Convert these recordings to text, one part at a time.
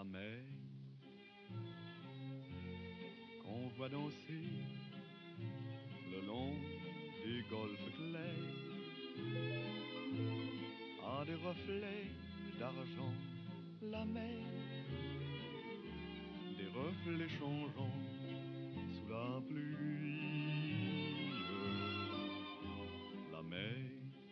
la mer qu'on voit danser le long des golfes clairs a des reflets d'argent, la mer, des reflets changeants sous la pluie. La mer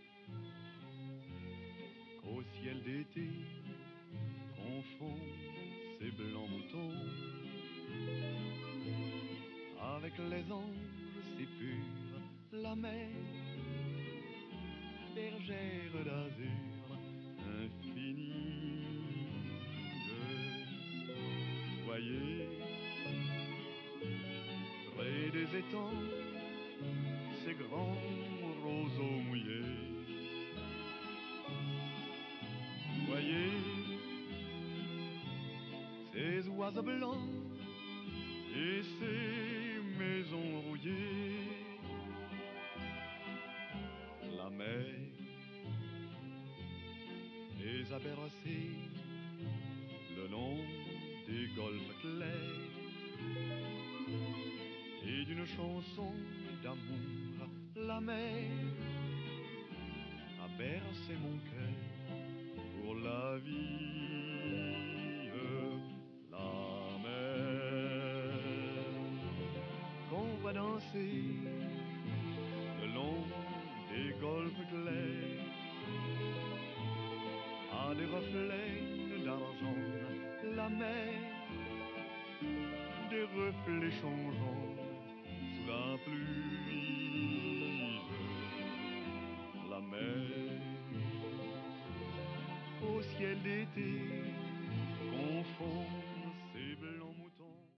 qu'au ciel d'été confond ses blancs moutons avec les anges si purs. La mer, bergère d'azur infinie. Voyez, près des étangs, ces grands roseaux mouillés. Voyez, ces oiseaux blancs et ces maisons rouillées. La mer les a bercés le long des golfes clairs et d'une chanson d'amour. La mer a bercé mon cœur pour la vie. La mer qu'on voit danser le long des golfes clairs a des reflets d'argent. La mer, des reflets changeants sous la pluie. La mer au ciel d'été